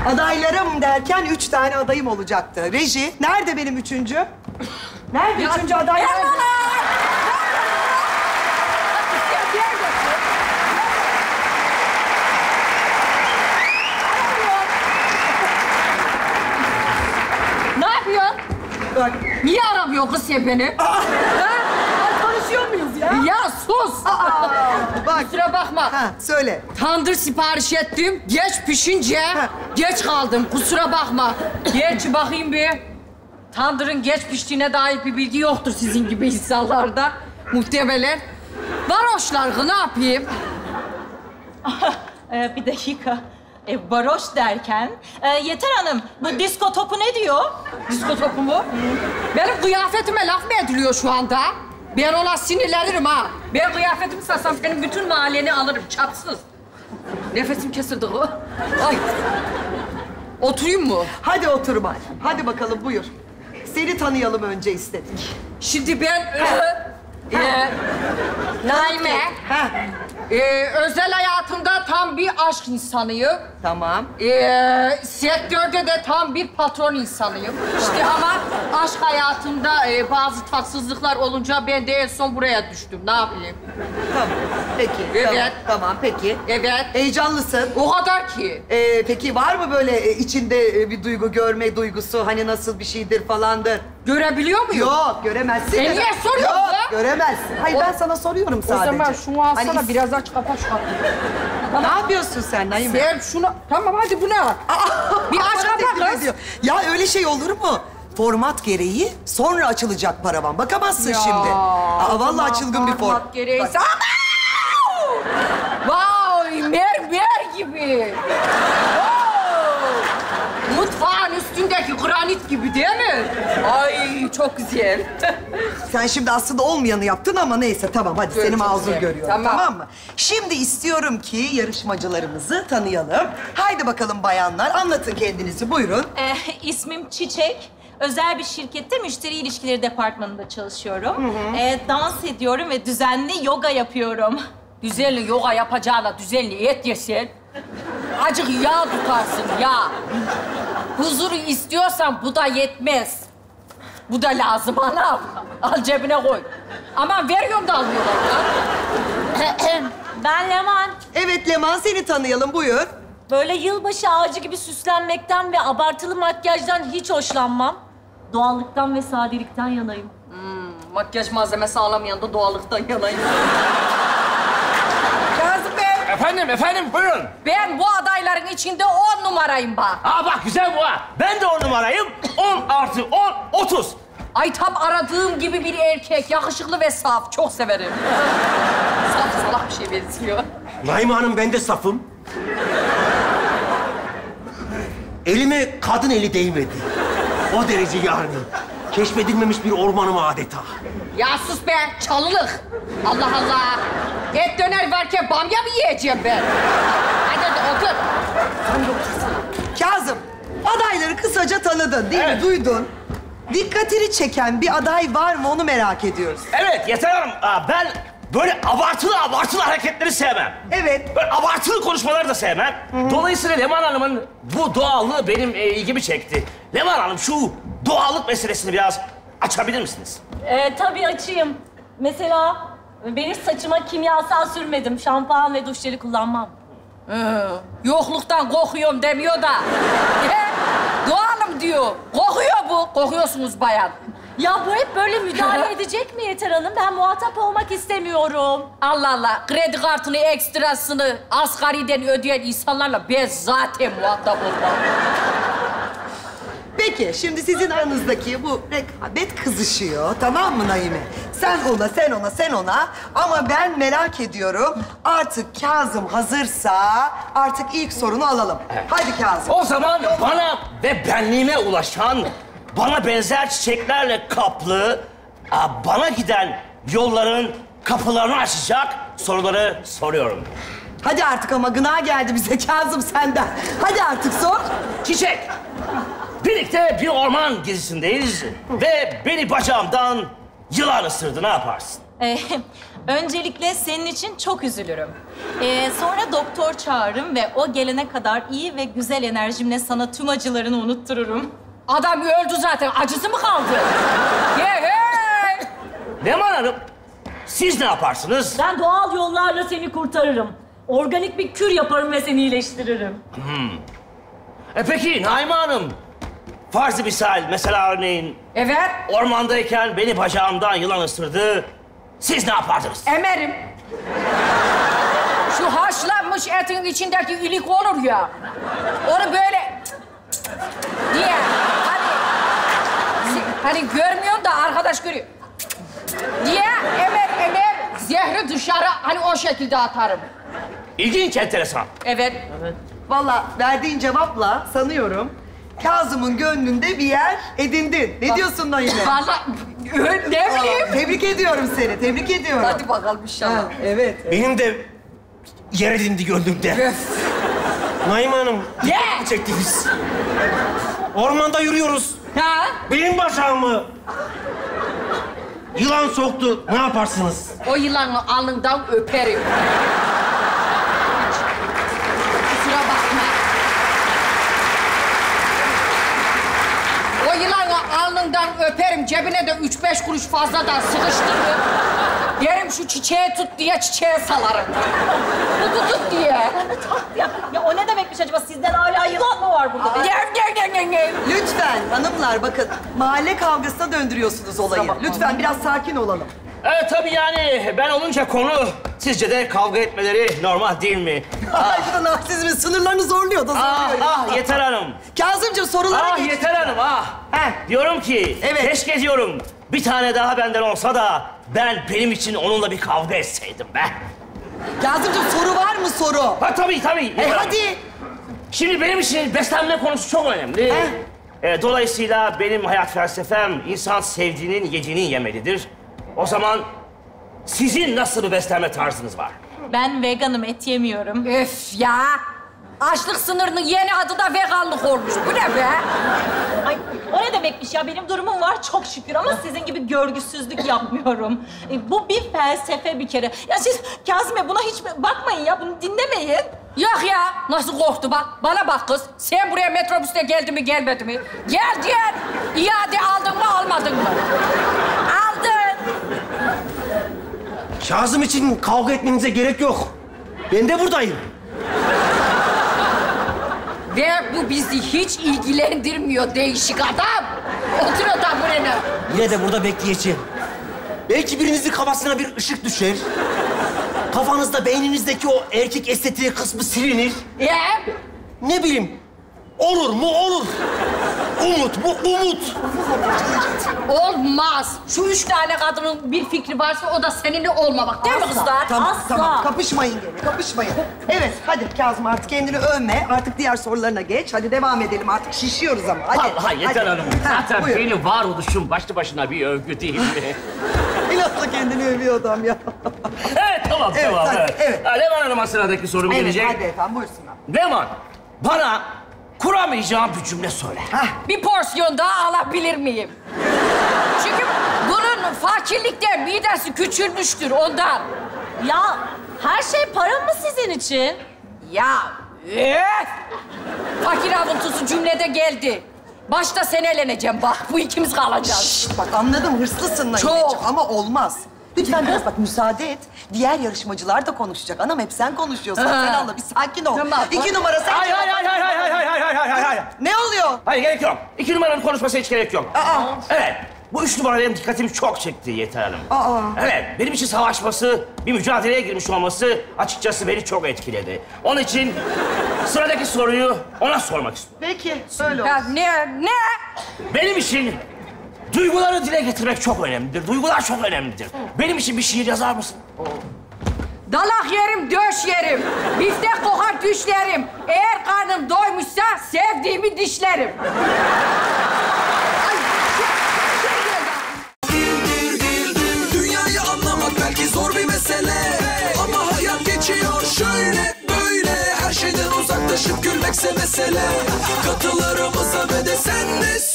Adaylarım derken 3 tane adayım olacaktı. Reji, nerede benim üçüncü? Nerede üçüncü aday? Nerede? Ne yapıyorsun? Bak. Niye aramıyor kız sen beni? Konuşuyor muyuz ya? Ya sus! Bak. Kusura bakma. Ha, söyle. Tandır sipariş ettim. Geç pişince geç kaldım. Kusura bakma. Geç bakayım bir. Tandırın geç piştiğine dair bir bilgi yoktur sizin gibi insanlarda. Muhtemelen. Varoşlar ne yapayım? Bir dakika. Varoş derken... Yeter Hanım, bu disko topu ne diyor? Disko topu mu? Benim kıyafetime laf mı ediliyor şu anda? Ben ona sinirlenirim ha. Ben kıyafetimi satsam senin bütün mahalleni alırım, çapsız. Nefesim kesildi o. Ay. Oturayım mı? Hadi otur bari. Hadi bakalım buyur. Seni tanıyalım önce istedik. Şimdi ben... Naime. Ha, Özel hayatımda tam bir aşk insanıyım. tamam. Sektörde de tam bir patron insanıyım. İşte ama aşk hayatımda bazı tatsızlıklar olunca ben de en son buraya düştüm. Ne yapayım? Tamam. Peki. Evet. Tamam, peki. Evet. Heyecanlısın. O kadar ki. Peki var mı böyle içinde bir duygu, görme duygusu? Hani nasıl bir şeydir falandır? Görebiliyor muyum? Yok, göremezsin. Niye soruyorsun Yok, ya? göremezsin. Hayır, ben sana soruyorum O sadece. zaman şunu alsana, Hani biraz aç kapa şu kapıyı. ne yapıyorsun sen Naime? Sen şunu... Tamam hadi bu ne var? Bir aç Bana kapa teklif kız. ediyor. Ya öyle şey olur mu? Format gereği sonra açılacak paravan. Bakamazsın Ya, şimdi. Vallahi çılgın bir form. format gereği. Vay, mermer gibi. Wow. Mutfağın üstündeki granit gibi değil mi? Ay, çok güzel. Sen şimdi aslında olmayanı yaptın ama neyse tamam hadi senin çok ağzını güzel. görüyorum Tamam. mı? Şimdi istiyorum ki yarışmacılarımızı tanıyalım. Haydi bakalım bayanlar anlatın kendinizi buyurun. İsmim Çiçek. Özel bir şirkette müşteri ilişkileri departmanında çalışıyorum. Dans ediyorum ve düzenli yoga yapıyorum. Düzenli yoga yapacağına düzenli et yesen. Acık yağ tutarsın, yağ. Huzuru istiyorsan bu da yetmez. Bu da lazım anam. Al cebine koy. Aman veriyorum da almıyorlar ya. Ben Leman. Evet Leman seni tanıyalım buyur. Böyle yılbaşı ağacı gibi süslenmekten ve abartılı makyajdan hiç hoşlanmam. Doğallıktan ve sadelikten yanayım. Makyaj malzemesi alamayan da doğallıktan yanayım. Kazım Bey, Efendim buyurun. ben bu adayların içinde 10 numarayım bak. Aa bak güzel bu ha. Ben de 10 numarayım. 10 artı 10, 30. Ay tam aradığım gibi bir erkek, yakışıklı ve saf. Çok severim. Saf salak bir şey benziyor. Naime Hanım ben de safım. Elime kadın eli değmedi. O derece yani. Keşfedilmemiş bir ormanım adeta. Ya sus be, çalılık. Allah Allah. Et döner varken bamya mı yiyeceğim ben? Hadi otur. Kazım adayları kısaca tanıdın değil mi? Evet. Duydun. Dikkatini çeken bir aday var mı onu merak ediyoruz. Evet Yeter Hanım ben böyle abartılı hareketleri sevmem. Evet. Böyle abartılı konuşmaları da sevmem. Dolayısıyla Leman Hanım'ın bu doğallığı benim ilgimi çekti. Leman Hanım şu doğallık meselesini biraz açabilir misiniz? Tabii açayım. Mesela benim saçıma kimyasal sürmedim. Şampuan ve duş jeli kullanmam. Yokluktan kokuyorum demiyor da. Doğalım diyor. Kokuyor bu. Kokuyorsunuz bayan. Ya bu hep böyle müdahale edecek mi Yeter Hanım? Ben muhatap olmak istemiyorum. Allah Allah. Kredi kartını, ekstrasını asgariden ödeyen insanlarla ben zaten muhatap olmam. Peki şimdi sizin aranızdaki bu rekabet kızışıyor tamam mı Naime? Sen ona, sen ona, sen ona. Ama ben merak ediyorum. Artık Kazım hazırsa artık ilk sorunu alalım. Hadi Kazım. O zaman bana ve benliğime ulaşan, bana benzer çiçeklerle kaplı, bana giden yolların kapılarını açacak soruları soruyorum. Hadi artık ama gına geldi bize Kazım senden. Hadi artık sor. Çiçek, birlikte bir orman gezisindeyiz ve beni bacağımdan yılan ısırdı. Ne yaparsın? Öncelikle senin için çok üzülürüm. Sonra doktor çağırırım ve o gelene kadar iyi ve güzel enerjimle sana tüm acılarını unuttururum. Adam öldü zaten. Acısı mı kaldı? Hey! Leman Hanım, siz ne yaparsınız? Ben doğal yollarla seni kurtarırım. Organik bir kür yaparım ve seni iyileştiririm. Peki Naime Hanım, farz-ı misal, mesela örneğin Evet. ormandayken beni bacağımdan yılan ısırdı. Siz ne yapardınız? Emerim. Şu haşlanmış etin içindeki ilik olur ya. Onu böyle diye hani görmüyorsun da arkadaş görüyor. Diye emer zehri dışarı hani o şekilde atarım. İlginç, enteresan. Evet. Vallahi verdiğin cevapla sanıyorum Kazım'ın gönlünde bir yer edindin. Ne diyorsun Naime? Vallahi ne bileyim. Tebrik ediyorum seni, tebrik ediyorum. Hadi bakalım inşallah. Ha, evet. Benim de yer edindi gönlümde. Öf. Naime Hanım, Ne? dikkatimi çektiniz. Ormanda yürüyoruz. Ha? Benim bacağımı yılan soktu. Ne yaparsınız? O yılanı alnından öperim. Kusura bakma. O yılanı alnından öperim. Cebine de 3-5 kuruş fazladan sıkıştırırım. Derim şu çiçeği tut diye çiçeğe salarım. Tut diye. Ya o ne demekmiş acaba? Sizden hala yılan mı var burada? Lütfen hanımlar bakın mahalle kavgasına döndürüyorsunuz olayı. Lütfen biraz sakin olalım. Evet tabii yani ben olunca konu, sizce de kavga etmeleri normal değil mi? Aşkın narsizmin sınırlarını zorluyor da zorluyor. Yeter Hanım. Kazımcığım sorulara geç. Yeter Hanım, Heh. Diyorum ki, Evet. keşke diyorum bir tane daha benden olsa da benim için onunla bir kavga etseydim be. Kazımcığım soru var mı soru? Ha tabii. Yeter Hanım. Hadi. Şimdi benim için beslenme konusu çok önemli. Dolayısıyla benim hayat felsefem insan sevdiğinin yediğini yemelidir. O zaman sizin nasıl bir beslenme tarzınız var? Ben veganım, et yemiyorum. Öf ya. Açlık sınırının yeni adı da veganlık olmuş. Bu ne be? Ay o ne demekmiş ya? Benim durumum var çok şükür ama sizin gibi görgüsüzlük yapmıyorum. Bu bir felsefe bir kere. Ya siz Kazım buna hiç bakmayın ya, bunu dinlemeyin. Yok ya. Nasıl korktu bak. Bana bak kız. Sen buraya metrobüste geldi mi gelmedi mi? Gel. İade aldın mı almadın mı? Aldın. Kazım için kavga etmenize gerek yok. Ben de buradayım. Ve bu bizi hiç ilgilendirmiyor değişik adam. Otur o taburene. Yine de burada bekleyeceğim. Belki birinizin kafasına bir ışık düşer. Kafanızda, beyninizdeki o erkek estetiği kısmı silinir. Ne bileyim, olur mu olur. Umut mu umut. Olmaz. Şu 3 tane kadının bir fikri varsa o da seninle olmamak. Değil mi kızlar? Tamam. Kapışmayın gene, kapışmayın. Evet, hadi Kazım artık kendini övme. Artık diğer sorularına geç. Hadi devam edelim artık. Şişiyoruz ama. Hadi. Vallahi Yeter hadi. Hanım. Ha, Zaten buyur. benim varoluşum başlı başına bir övgü değil mi? İnatla kendini övüyor adam ya. Evet, tamam. hadi, evet. Leman Hanım'a sıradaki sorum Evet, gelecek. hadi efendim buyursunlar. Leman, bana kuramayacağım bir cümle söyle. Bir porsiyon daha alabilir miyim? Çünkü bunun fakirlikten midesi küçülmüştür ondan. Ya her şey para mı sizin için? Ya öf! Fakir avuntusu cümlede geldi. Başta sen eğleneceğim bak. Bu ikimiz kalacağız. Şşt, bak anladım hırslısın Naimeciğim Çok. ama olmaz. Lütfen biraz bak müsaade et. Diğer yarışmacılar da konuşacak. Anam hep sen konuşuyorsun. Sen Allah bir sakin ol. Tamam. 2 numara sen. Hayır. Ne oluyor? Hayır, gerek yok. 2 numaranın konuşmasına hiç gerek yok. Aa. Evet, bu 3 numara benim dikkatimi çok çekti Yeter Hanım. Aa. Evet, benim için savaşması, bir mücadeleye girmiş olması açıkçası beni çok etkiledi. Onun için sıradaki soruyu ona sormak istiyorum. Peki öyle Ya olsun. ne? Benim için duyguları dile getirmek çok önemlidir. Duygular çok önemlidir. Benim için bir şiir yazar mısın? Dalak yerim, döş yerim. Biftek kokar düşlerim. Eğer karnım doymuşsa sevdiğimi dişlerim. Ay, Dünyayı anlamak belki zor bir mesele, ama hayat geçiyor şöyle böyle. Her şeyden uzaklaşıp gülmekse mesele. Katılarımıza ve de sen de